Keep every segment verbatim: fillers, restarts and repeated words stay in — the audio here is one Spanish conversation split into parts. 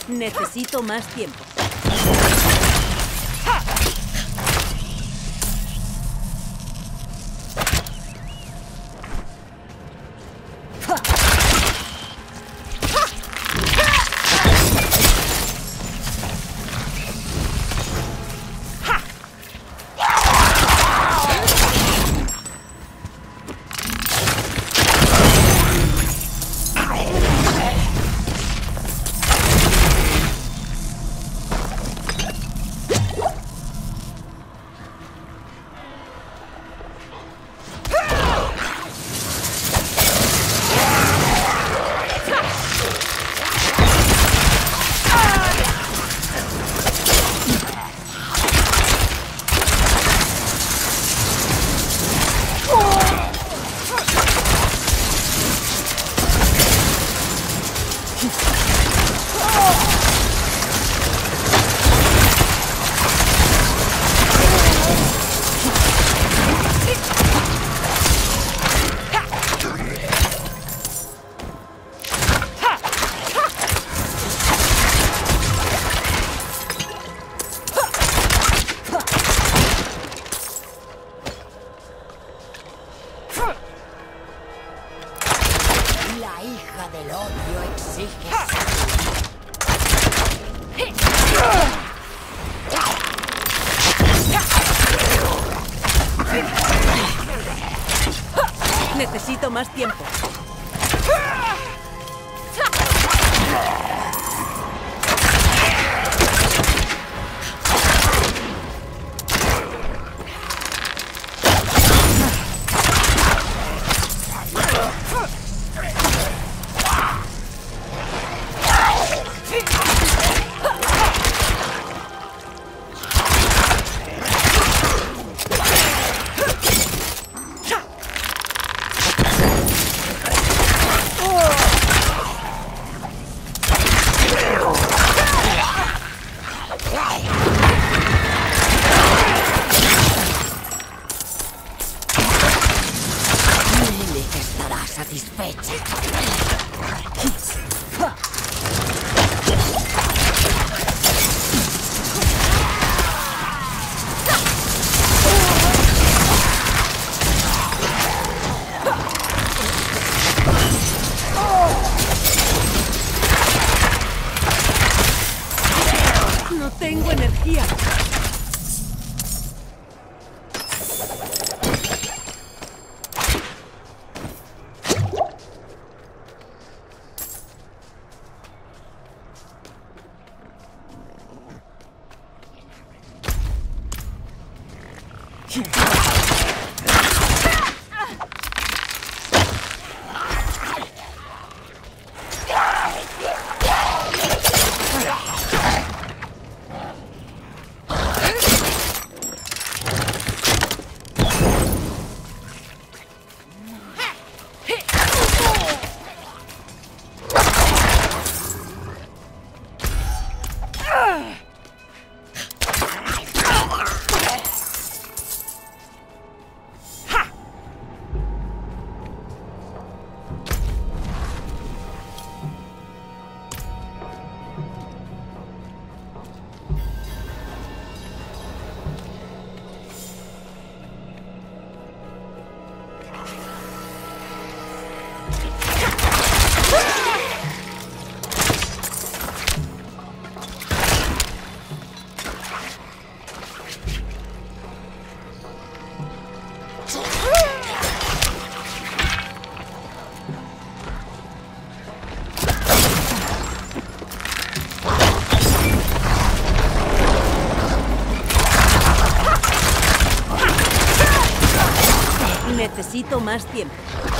Necesito más tiempo. La hija del odio exige Necesito más tiempo. satisfecha. No tengo energía. Necesito más tiempo.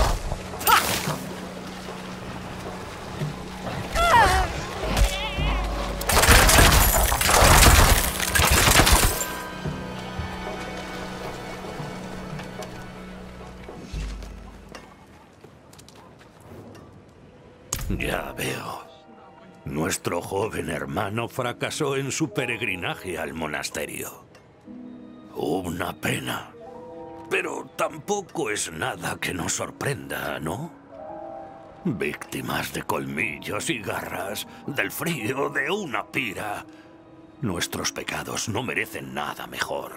Ya veo. Nuestro joven hermano fracasó en su peregrinaje al monasterio. Una pena. Pero tampoco es nada que nos sorprenda, ¿no? Víctimas de colmillos y garras, del frío de una pira. Nuestros pecados no merecen nada mejor.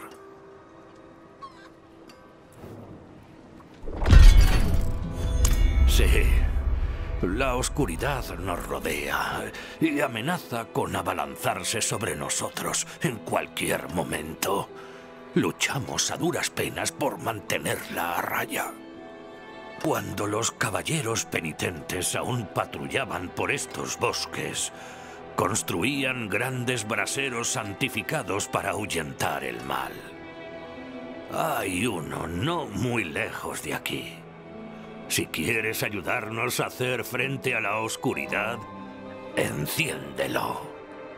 Sí, la oscuridad nos rodea y amenaza con abalanzarse sobre nosotros en cualquier momento. Luchamos a duras penas por mantenerla a raya. Cuando los caballeros penitentes aún patrullaban por estos bosques, construían grandes braseros santificados para ahuyentar el mal. Hay uno no muy lejos de aquí. Si quieres ayudarnos a hacer frente a la oscuridad, enciéndelo.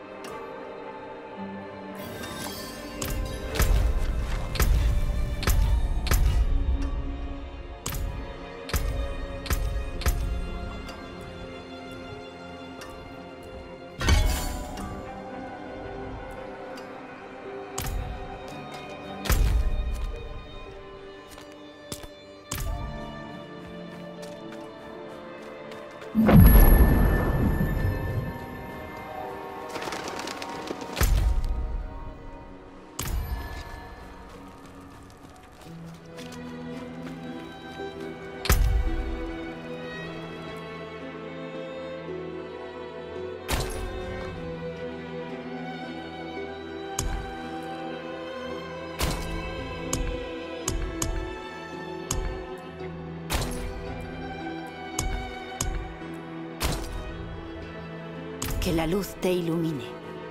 Que la luz te ilumine.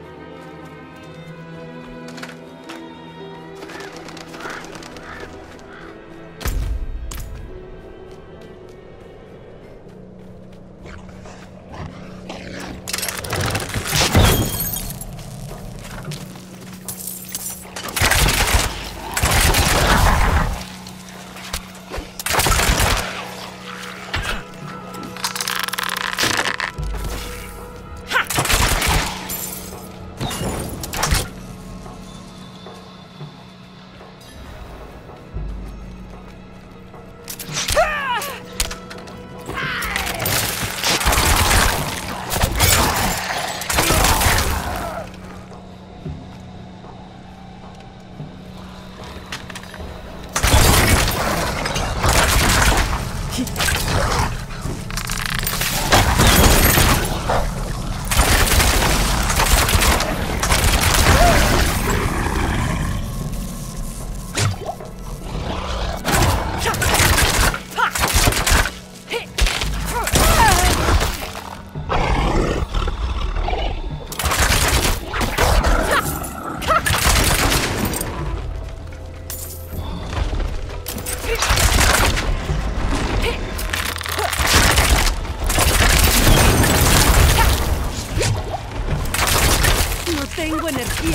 Tengo energía.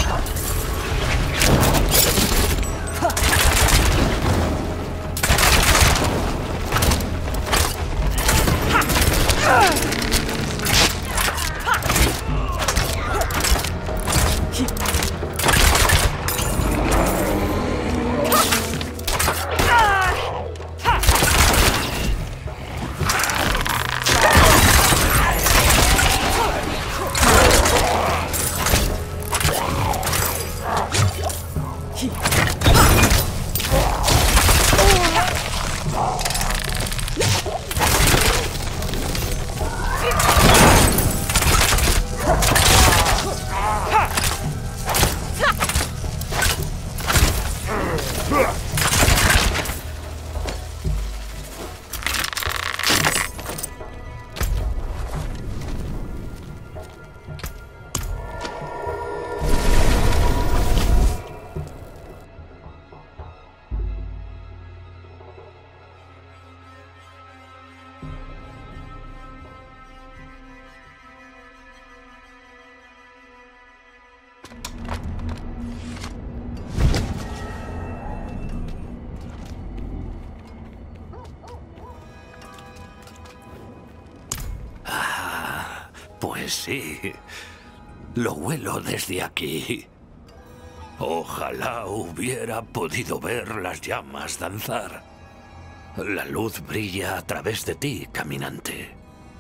Pues sí, lo huelo desde aquí. Ojalá hubiera podido ver las llamas danzar. La luz brilla a través de ti, caminante.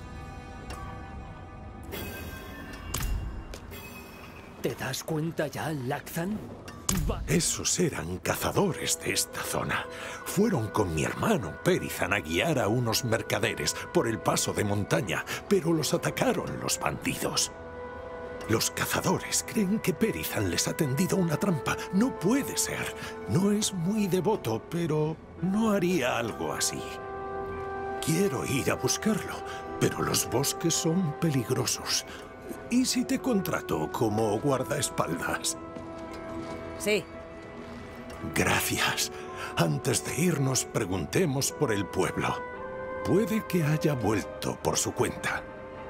¿Te das cuenta ya, Laxan? Va- Esos eran cazadores de esta zona. Fueron con mi hermano Perizan a guiar a unos mercaderes por el paso de montaña, pero los atacaron los bandidos. Los cazadores creen que Perizan les ha tendido una trampa. No puede ser. No es muy devoto, pero no haría algo así. Quiero ir a buscarlo, pero los bosques son peligrosos. ¿Y si te contrato como guardaespaldas? Sí. Gracias. Antes de irnos, preguntemos por el pueblo. Puede que haya vuelto por su cuenta.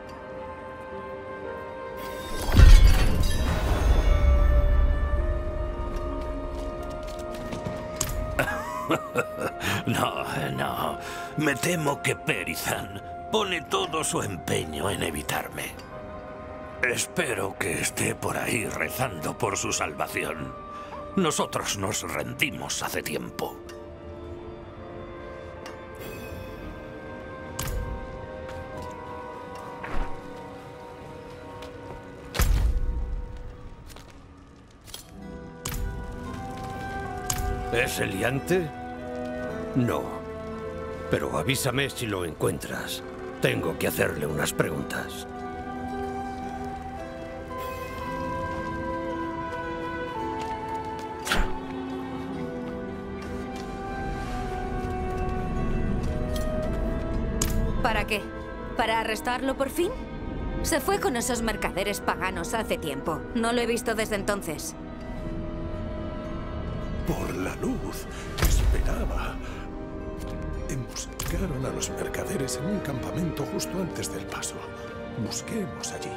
No, no. Me temo que Perizan pone todo su empeño en evitarme. Espero que esté por ahí rezando por su salvación. Nosotros nos rendimos hace tiempo. ¿Es Eliante? No. Pero avísame si lo encuentras. Tengo que hacerle unas preguntas. ¿Para qué? ¿Para arrestarlo por fin? Se fue con esos mercaderes paganos hace tiempo. No lo he visto desde entonces. Por la luz. Esperaba. Emboscaron a los mercaderes en un campamento justo antes del paso. Busquemos allí.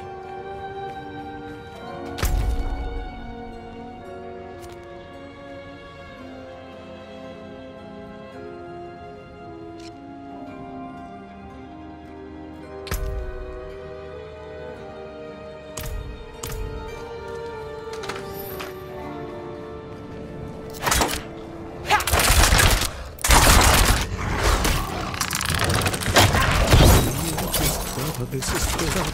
Desesperado,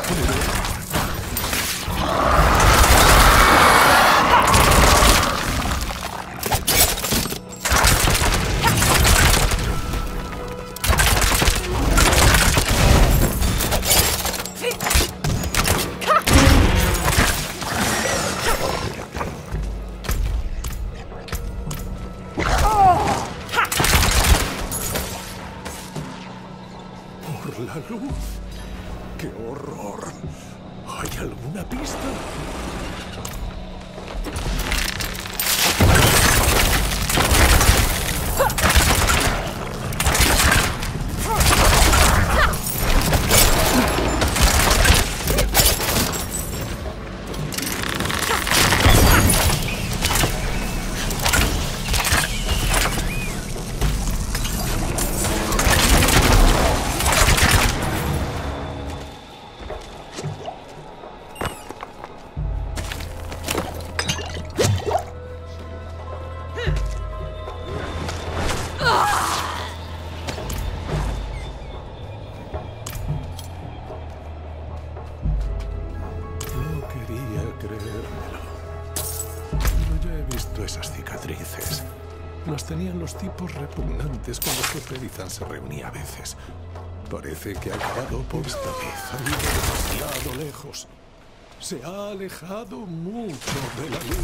por la luz. ¡Qué horror! ¿Hay alguna pista? Esas cicatrices las tenían los tipos repugnantes con los que Perizan se reunía a veces. Parece que ha acabado por esta vez. Ha ido demasiado lejos. Se ha alejado mucho de la luz.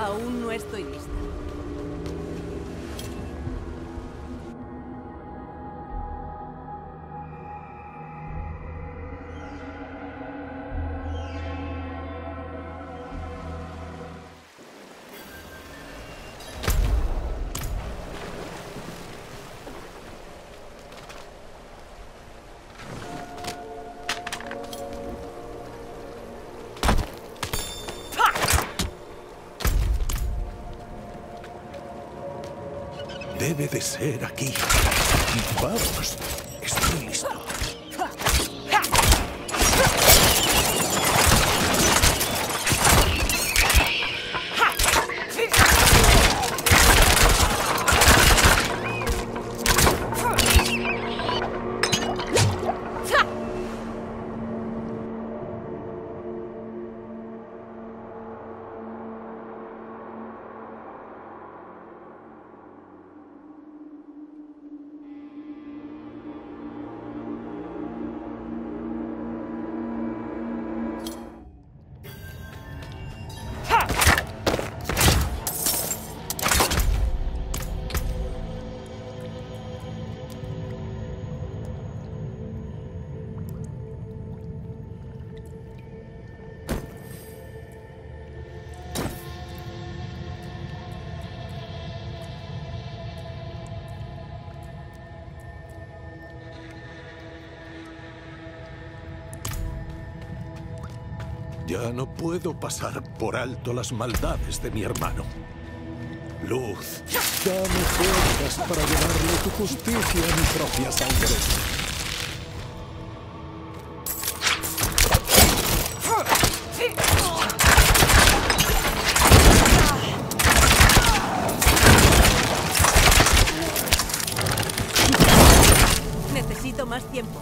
Aún no estoy lista. Debe de ser aquí. Vamos, estoy listo. Ya no puedo pasar por alto las maldades de mi hermano. Luz, dame fuerzas para llevarle tu justicia a mi propia sangre. Necesito más tiempo.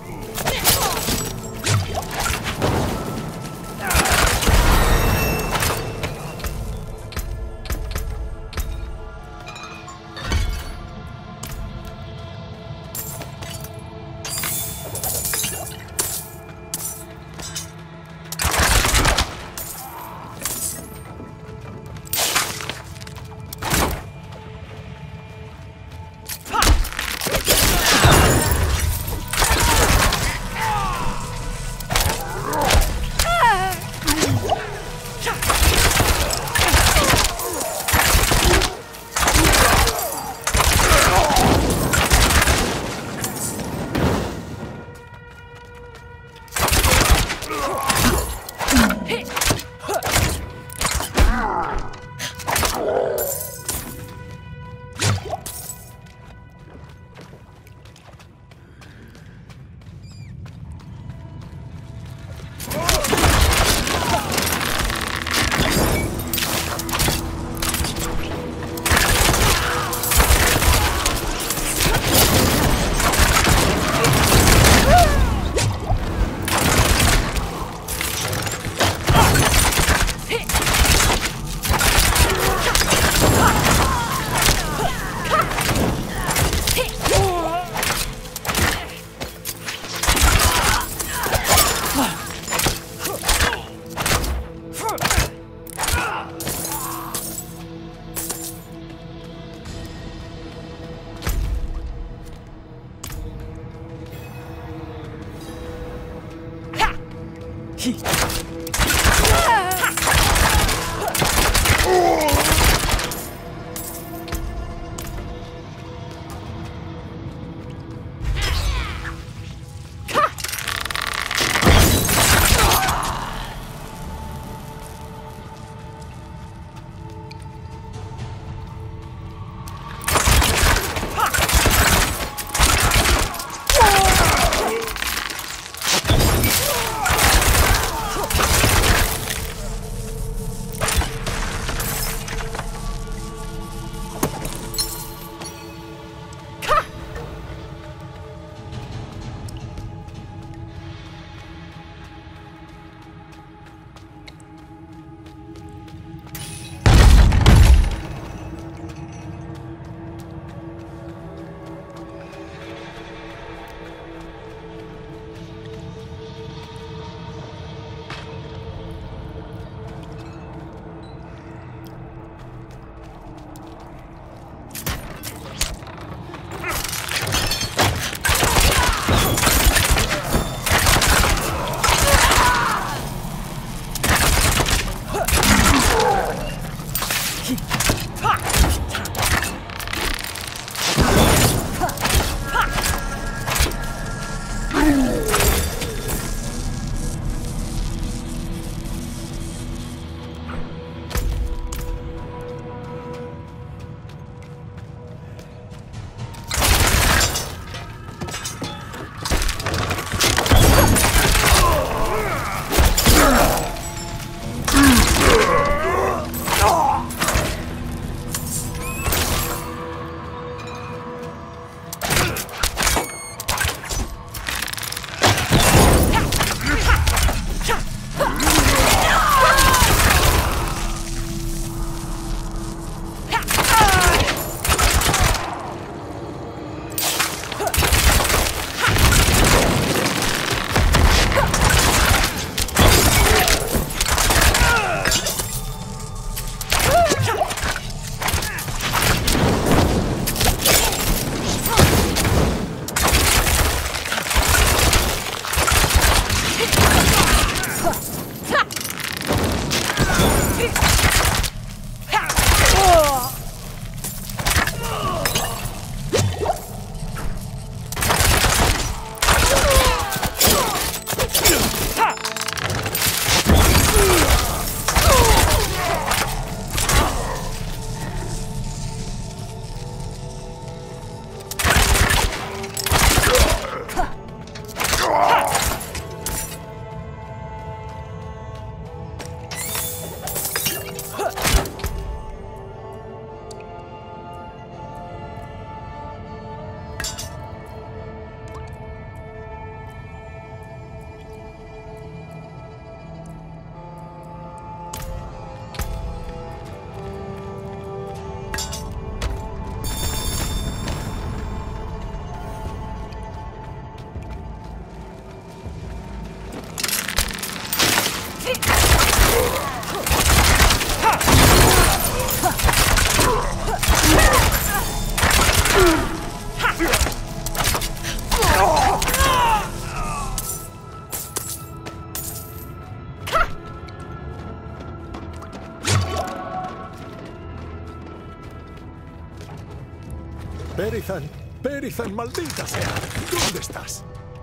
Perizan, Perizan, maldita sea. ¿Dónde estás?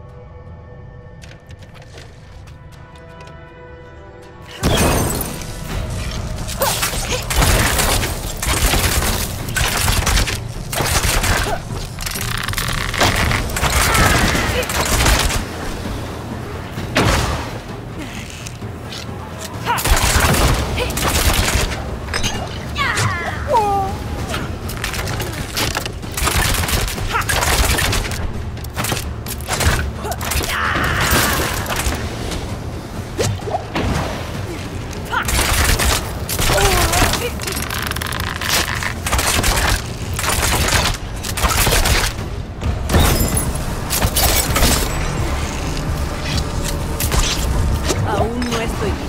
Aún no estoy lista.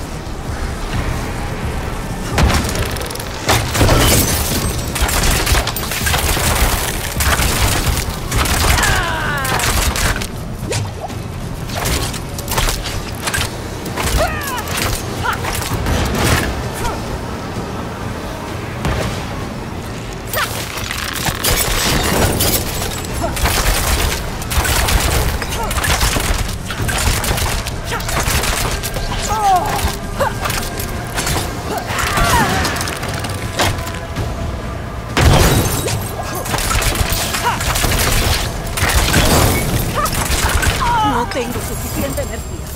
No tengo suficiente energía.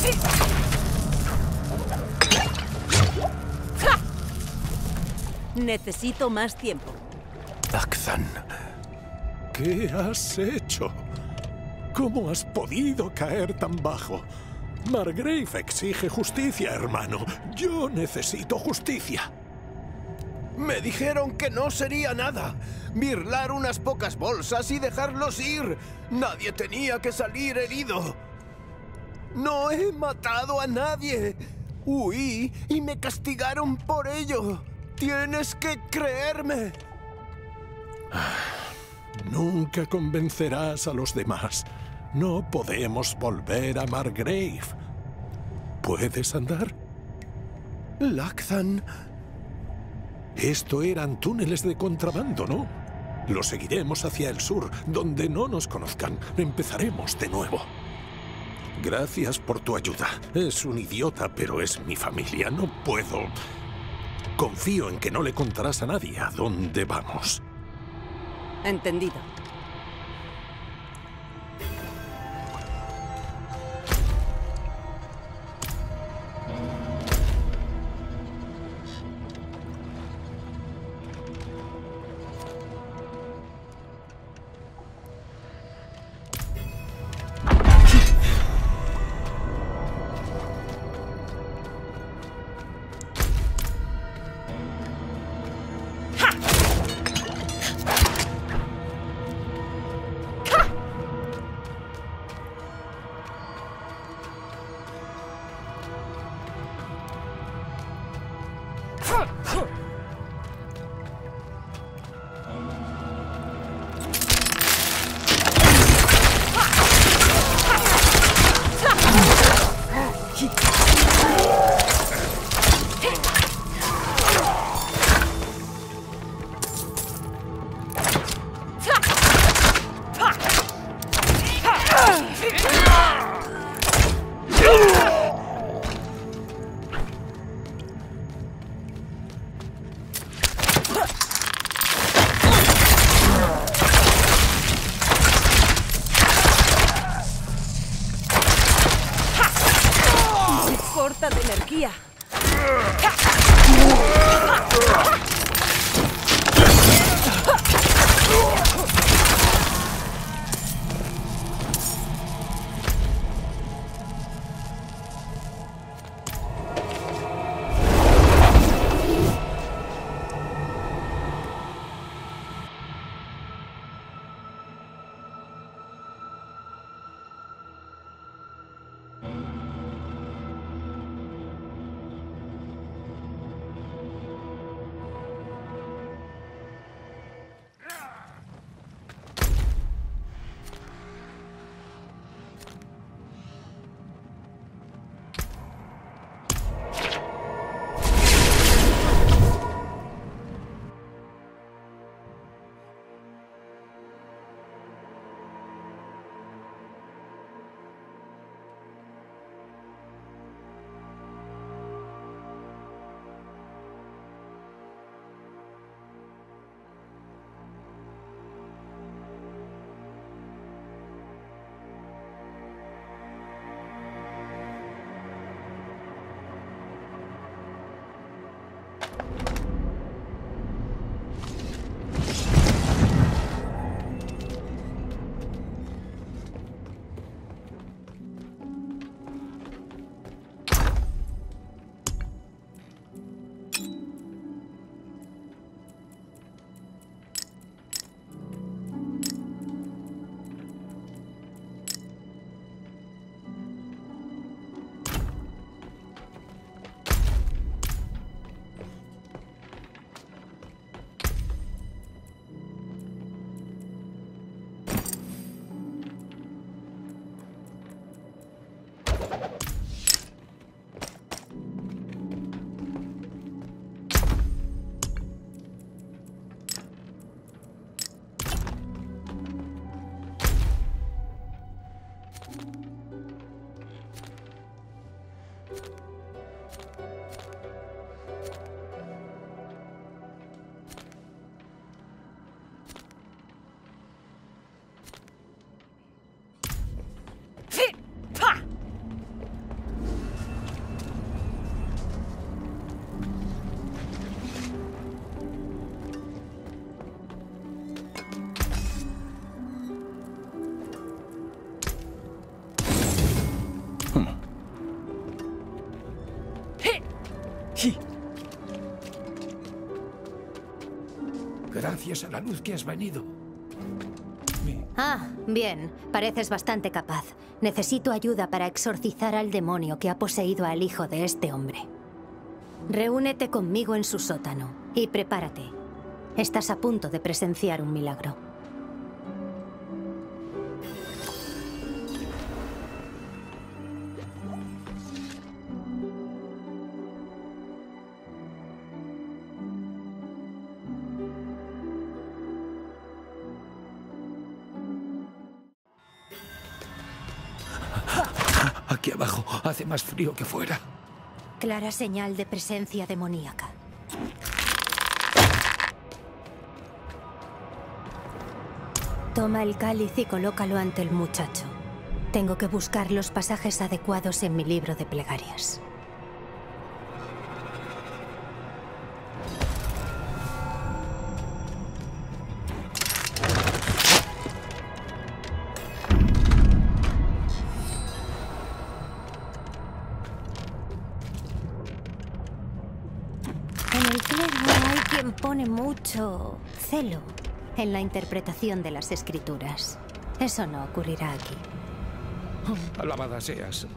Necesito más tiempo. Lactham, ¿qué has hecho? ¿Cómo has podido caer tan bajo? Margrave exige justicia, hermano. Yo necesito justicia. Me dijeron que no sería nada. Birlar unas pocas bolsas y dejarlos ir. Nadie tenía que salir herido. No he matado a nadie. Huí y me castigaron por ello. Tienes que creerme. Nunca convencerás a los demás. No podemos volver a Margrave. ¿Puedes andar? Lactham. Esto eran túneles de contrabando, ¿no? Lo seguiremos hacia el sur, donde no nos conozcan. Empezaremos de nuevo. Gracias por tu ayuda. Es un idiota, pero es mi familia. No puedo... Confío en que no le contarás a nadie a dónde vamos. Entendido. Corta de energía. Gracias a la luz que has venido. Me... Ah, bien. Pareces bastante capaz. Necesito ayuda para exorcizar al demonio que ha poseído al hijo de este hombre. Reúnete conmigo en su sótano y prepárate. Estás a punto de presenciar un milagro. Aquí abajo hace más frío que fuera. Clara señal de presencia demoníaca. Toma el cáliz y colócalo ante el muchacho. Tengo que buscar los pasajes adecuados en mi libro de plegarias. En el clero hay quien pone mucho celo en la interpretación de las escrituras. Eso no ocurrirá aquí. Oh, alabada seas.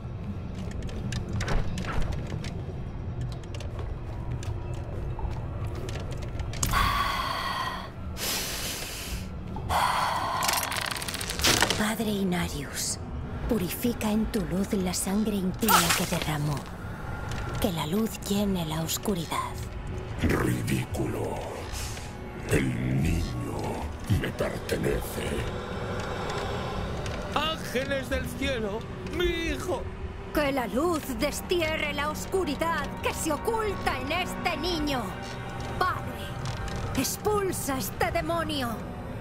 Padre Inarius, purifica en tu luz la sangre impía que derramó. Que la luz llene la oscuridad. Ridículo. El niño me pertenece. ¡Ángeles del cielo! ¡Mi hijo! Que la luz destierre la oscuridad que se oculta en este niño. Padre, expulsa a este demonio.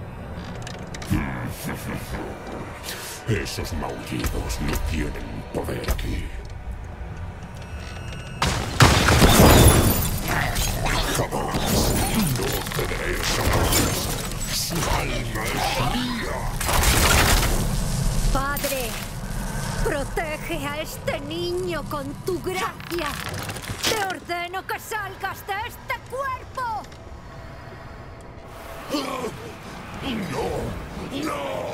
Esos maullidos no tienen poder aquí. Jamás. No cederé jamás. Su alma es mía. Padre, protege a este niño con tu gracia. Te ordeno que salgas de este cuerpo. No, no.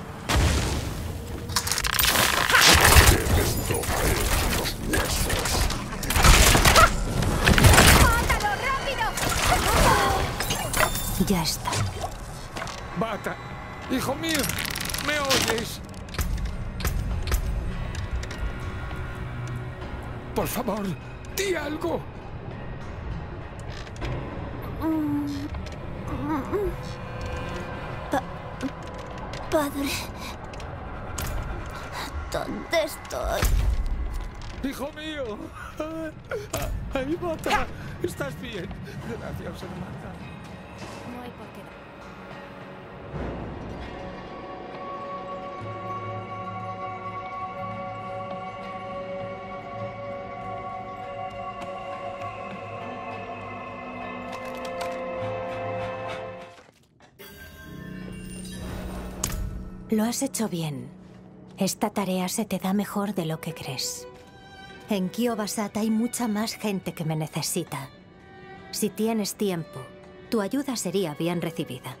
Debes tocar los huesos. ¡Mátalo rápido! Ya está. Bata, hijo mío, ¿me oyes? Por favor, di algo. Pa- padre, ¿dónde estoy? ¡Hijo mío! ¡Ay, Bata! ¿Estás bien? Gracias, hermana. No hay por qué. Lo has hecho bien. Esta tarea se te da mejor de lo que crees. En Kiobasat hay mucha más gente que me necesita. Si tienes tiempo, tu ayuda sería bien recibida.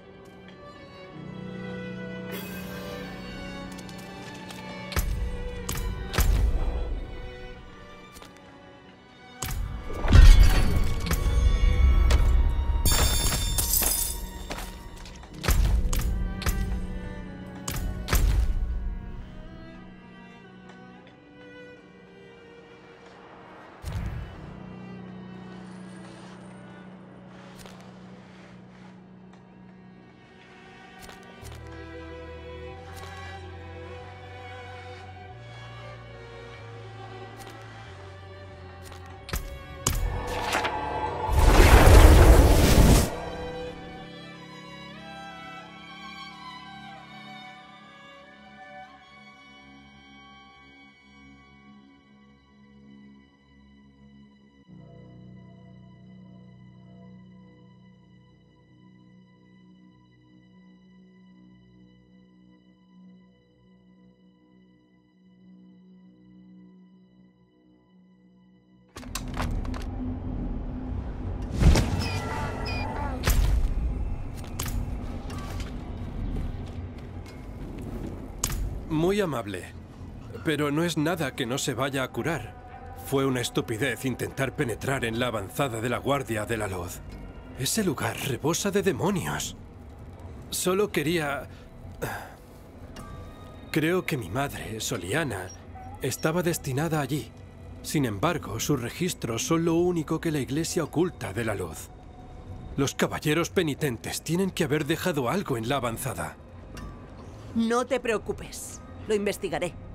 Muy amable. Pero no es nada que no se vaya a curar. Fue una estupidez intentar penetrar en la avanzada de la Guardia de la Luz. Ese lugar rebosa de demonios. Solo quería... Creo que mi madre, Soliana, estaba destinada allí. Sin embargo, sus registros son lo único que la Iglesia oculta de la Luz. Los caballeros penitentes tienen que haber dejado algo en la avanzada. No te preocupes. Lo investigaré.